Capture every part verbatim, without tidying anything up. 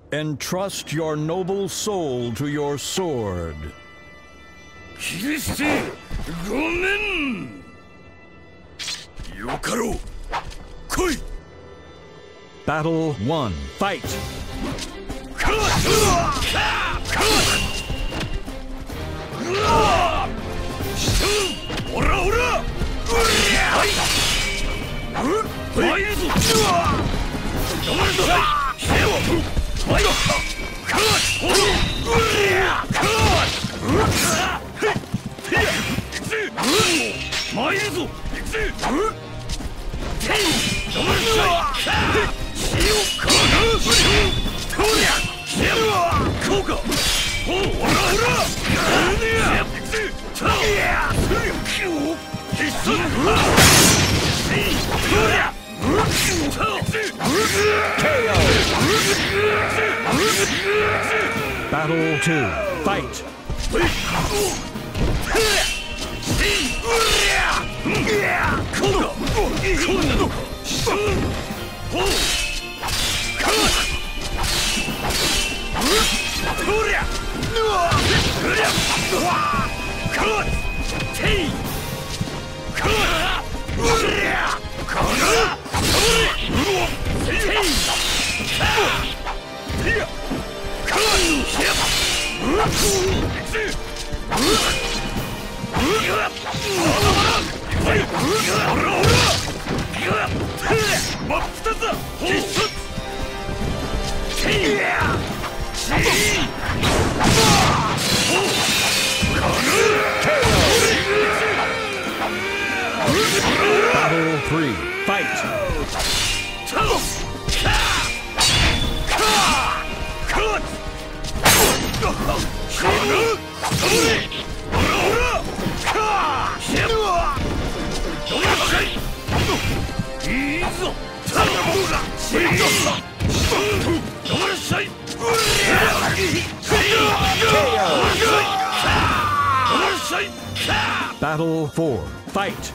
Entrust your noble soul to your sword. Kiriste, gomen! Yokaro, koi! Battle one. Fight! Ora ora! Battle two. Fight! Battle three. Fight! Battle four. Fight!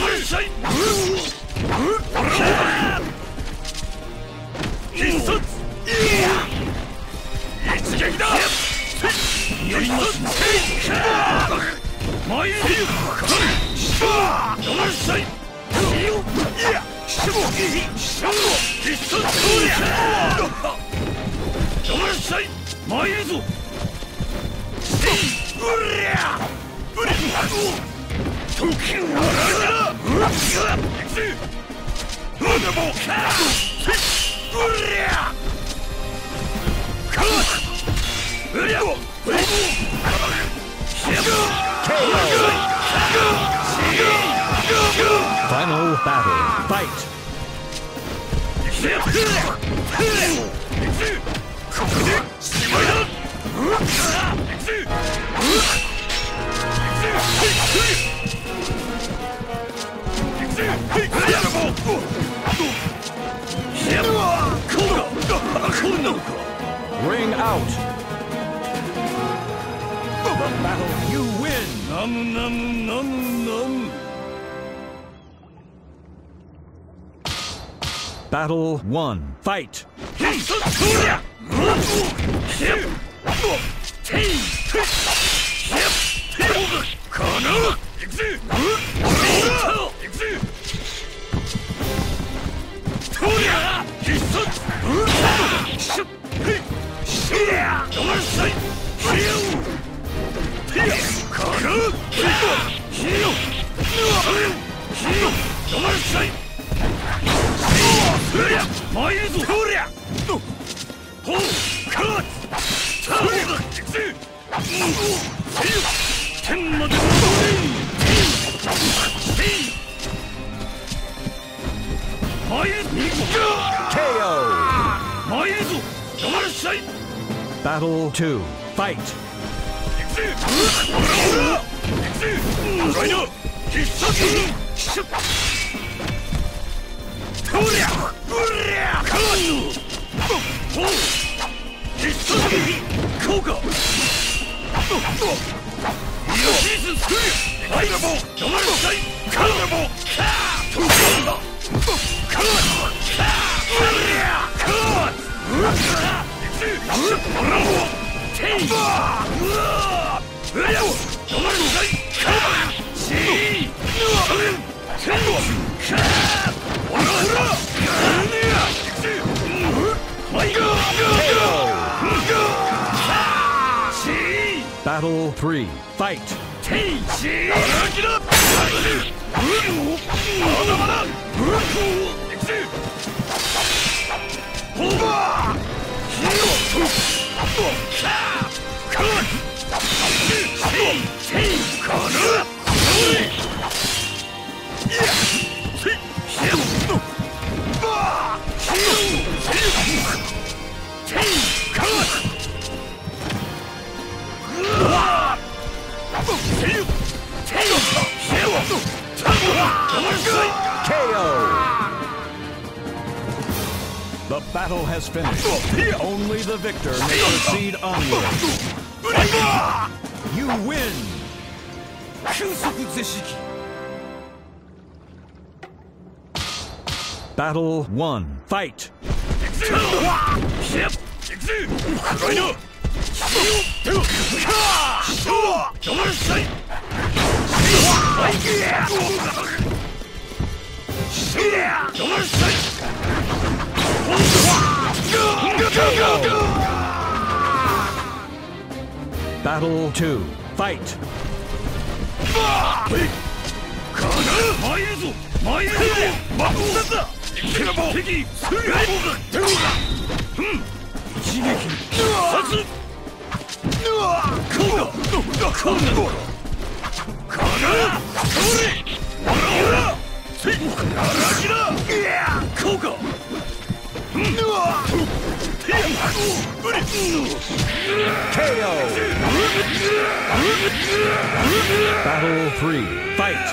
Final battle. Fight! Ring out! The battle, you win! Nam nam nam nam! Battle one. Fight! K O! Battle two. Fight! Battle three. Fight! K O! The battle has finished. Only the victor may proceed onward. You win! Battle one. Fight! Battle two. Fight! K O! Battle three. Fight!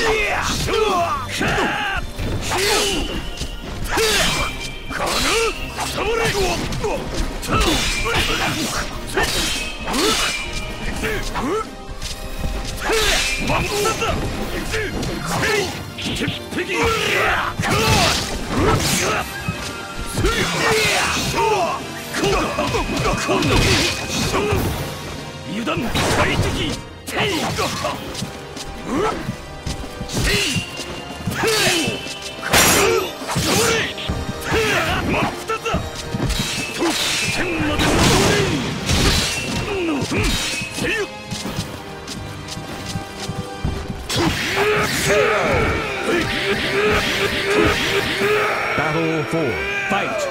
Battle four. Fight!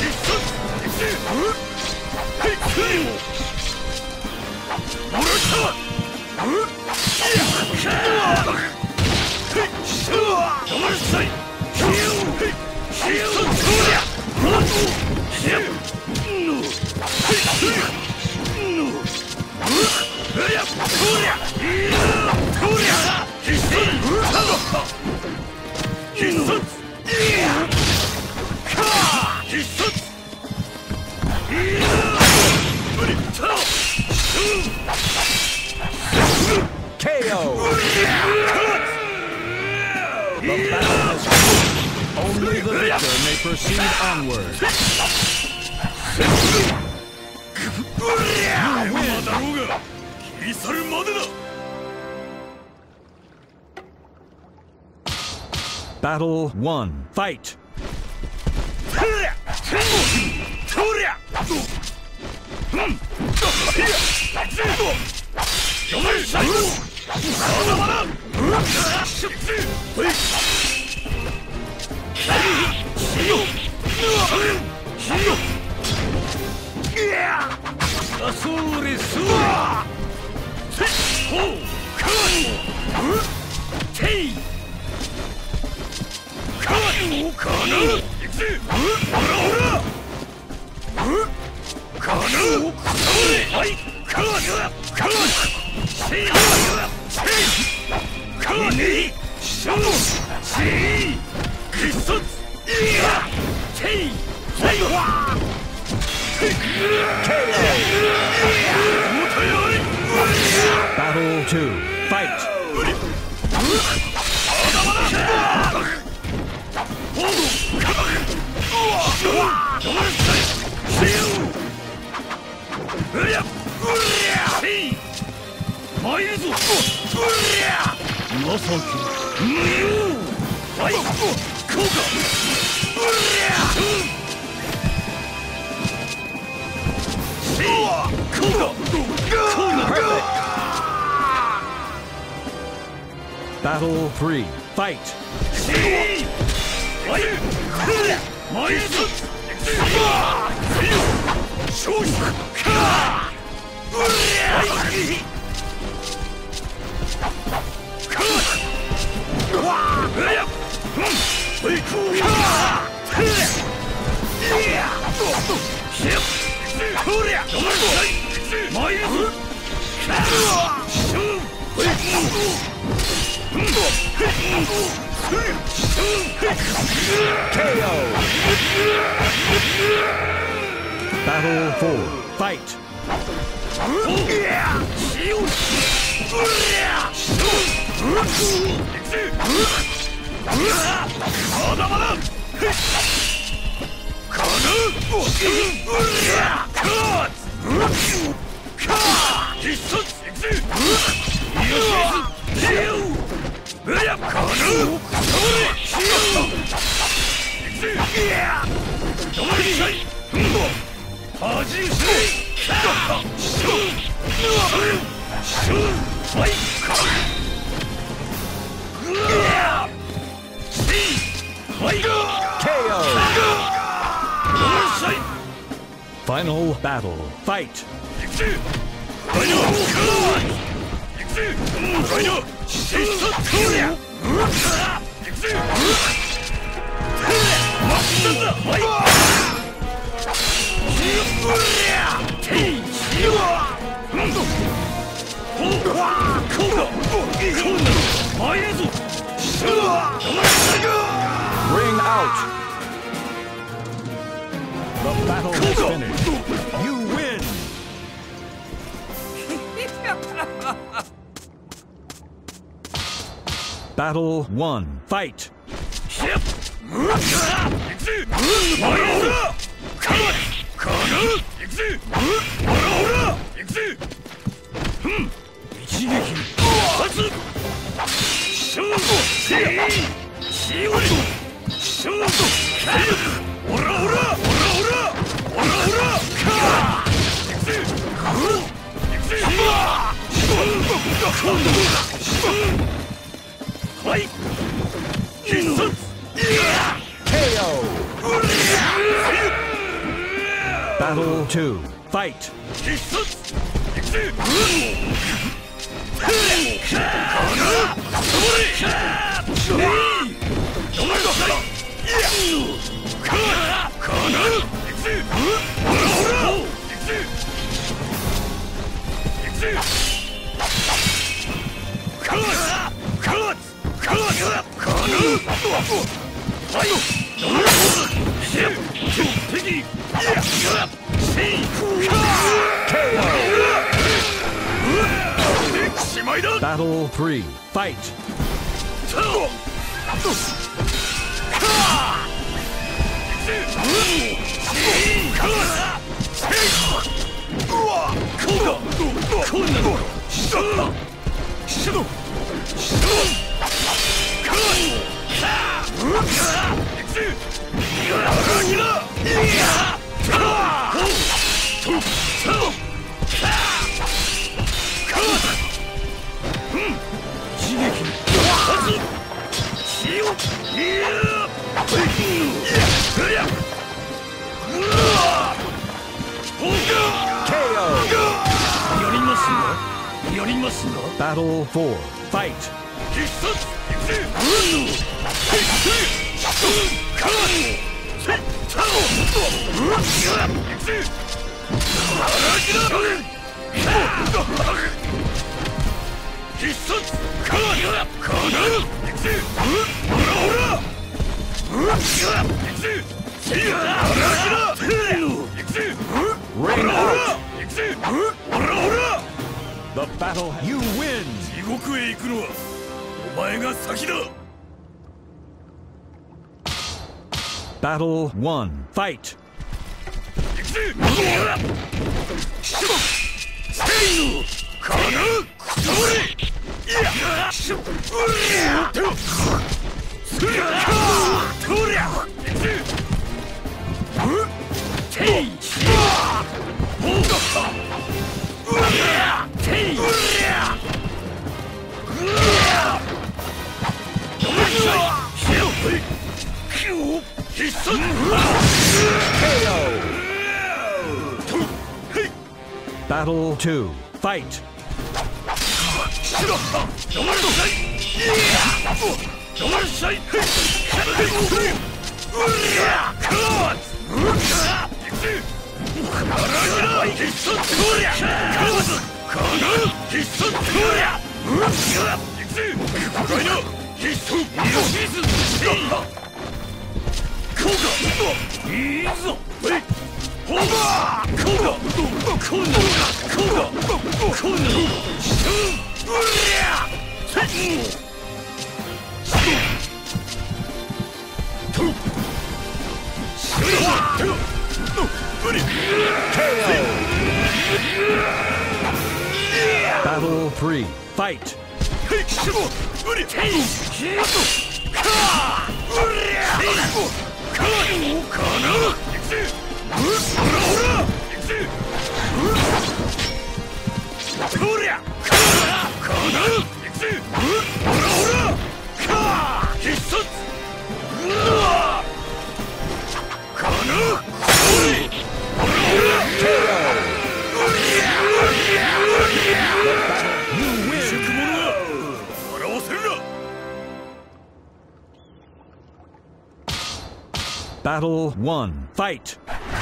K O! The battle has finished. Only the victor may proceed onward. You win! Battle one. Fight! Battle two. Fight! 情け無用はいこうかうりゃせいこうかこうか Battle three. Fight. せいはいこうりゃ前へとせい勝利かうりゃはい Battle four. Fight. まだまだかな必殺いくぜよしレオうやかなそれしよいくぜどまりさい恥じせいシューシューシューファイカーうわせいファイカー K O. どまりさい Final battle. Fight. 行くぜライナー行くぜライナー必殺こりゃ行くぜマッサンだファイうりゃていしようんとこうこうだこうだ前へぞしゅう止まらないよ Ring out. The battle is finished. You win. Battle one. Fight. ひゃっうわっ行くぜ前へぞかかな行くぜほらほら行くぜふん一撃発シューせいしおりシューかほらほらほらほらほらほらか行くぜ行くぜシューはい必殺 K O. Battle two. Fight. 必殺行くぜ Battle three. Fight. やりますが Battle four. Fight. 必殺いくぜ必殺かな行くぜほらほら行くぜ行くぜ Ring out. 行くぜほらほら The battle. You win. 地獄へ行くのはお前が先だ Battle one. Fight. 行くぜせいのかなくそれ Battle two. Fight! Battle three. Fight! Battle one. Fight!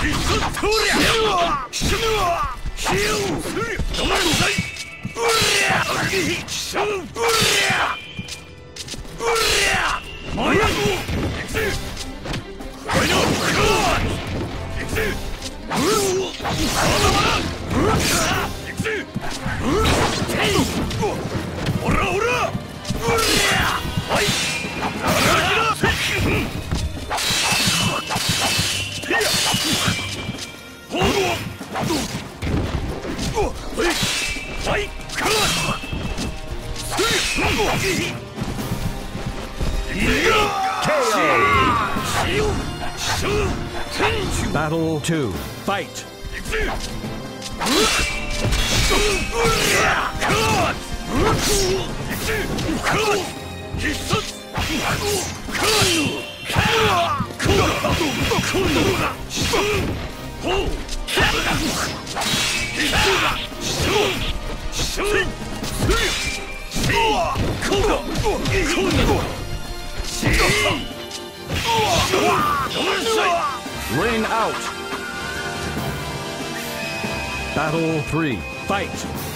Battle two. Fight! Ring out! Battle three. Fight!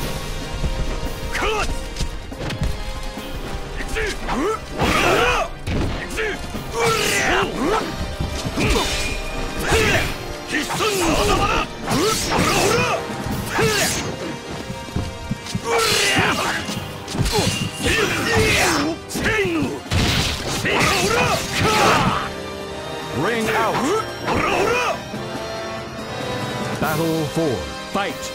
Ring out! Battle four. Fight!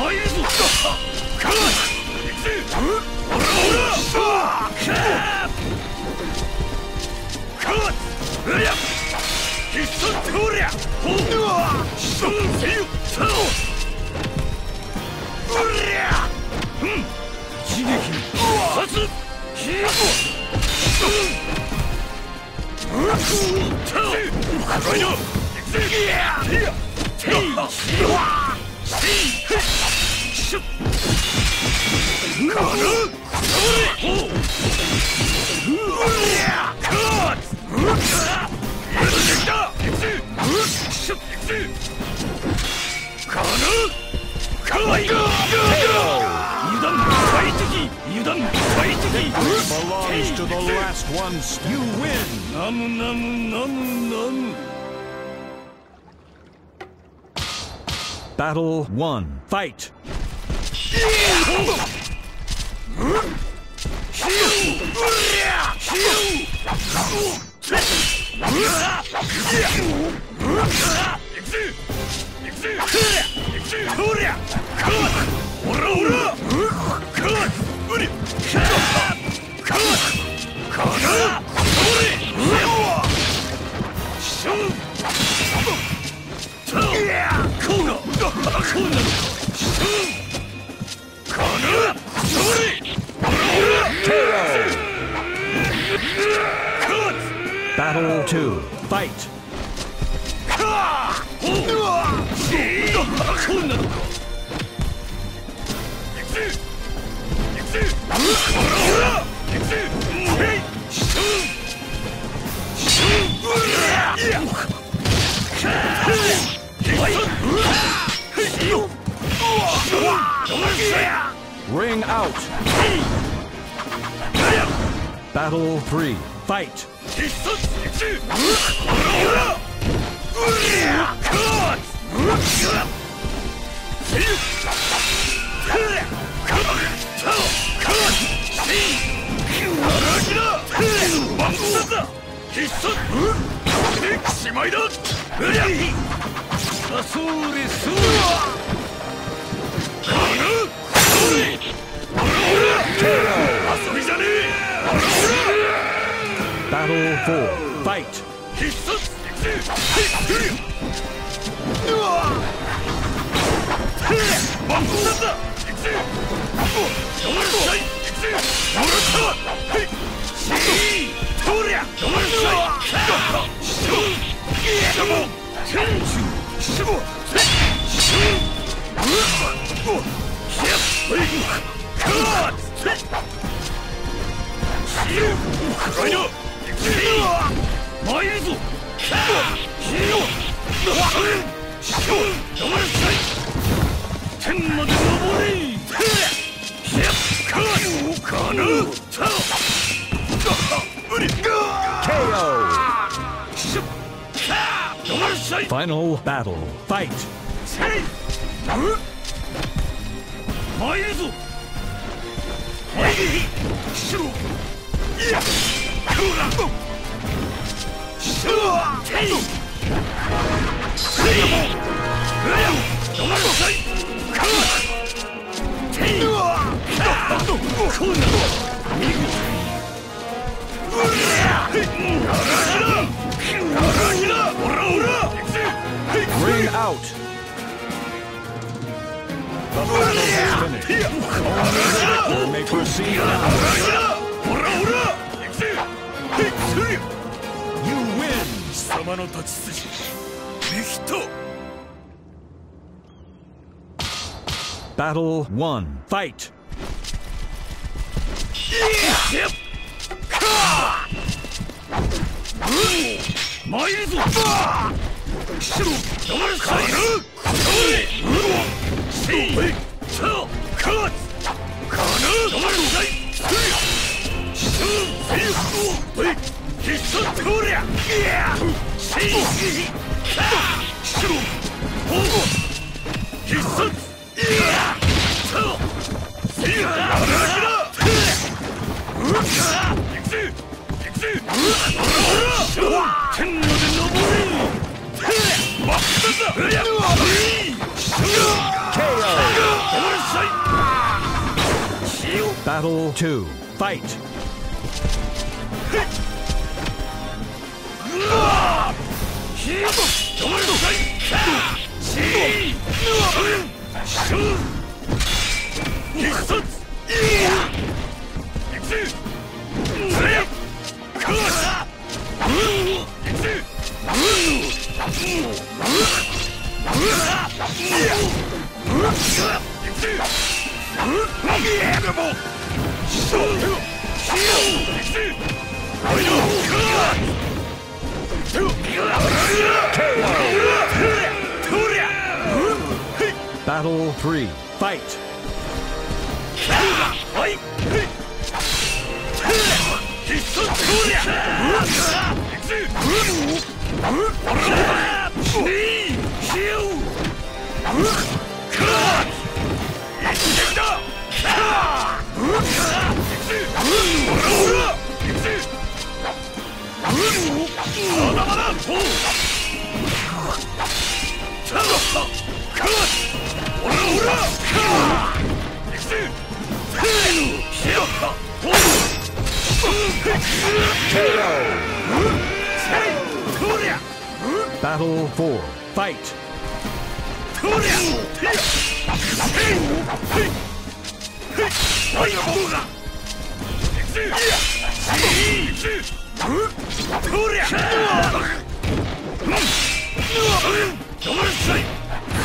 Belongs to the last ones. You win. Namu namu namu namu. Battle one. Fight! Ora ora! Battle two. Fight. Ring out. Battle three. Fight. Battle four. Fight. Final battle. Fight. Ring out. The battle is finished. Only the victor may proceed now. You win. Battle one. Fight. Battle two. Fight. Battle three. Fight. Battle four. Fight. こりゃおいどうだ行くぜ行くぜこりゃどうしたい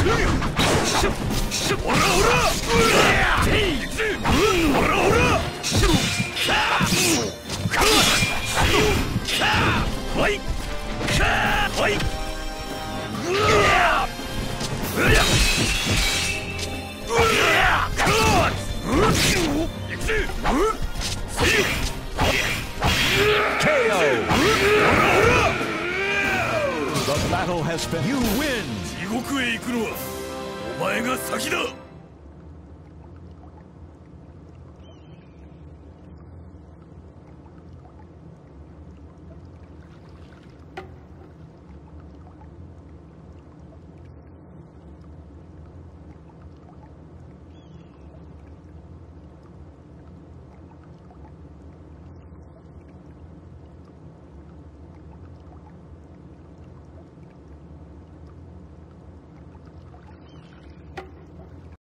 オラオラ行くぜオラオラはいはい行くぜケーオー! The battle has been. You win! 地獄へ行くのはお前が先だ。